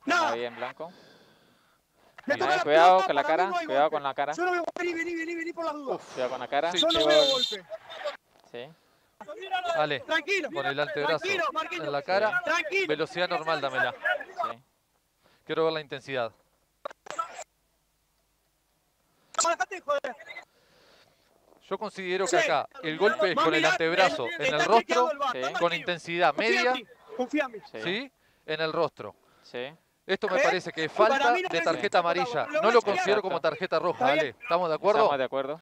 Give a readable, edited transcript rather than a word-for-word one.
Anda bien, blanco. Me toca la Cuidado pelota, con la para mí cara, no hay cuidado golpe. con la cara. Yo no veo, vení por las dudas. Cuidado con la cara. Sí. Yo no Sí, veo gol. golpe. Sí. Dale. Tranquilo. Con el antebrazo Tranquilo, Marquinhos. en la cara. Sí. Tranquilo. Velocidad normal, dámela. Sí. Quiero ver la intensidad. Manejate, joder. Yo considero que acá el golpe es con el antebrazo en el rostro, con intensidad media, Confía en mí. Sí. ¿sí? En el rostro. Sí. Esto me parece que es Para falta mí no de es tarjeta exacto. amarilla. Lo No lo voy a considero chequear. como tarjeta roja, ¿Está bien? ¿vale? ¿Estamos de acuerdo? Estamos de acuerdo.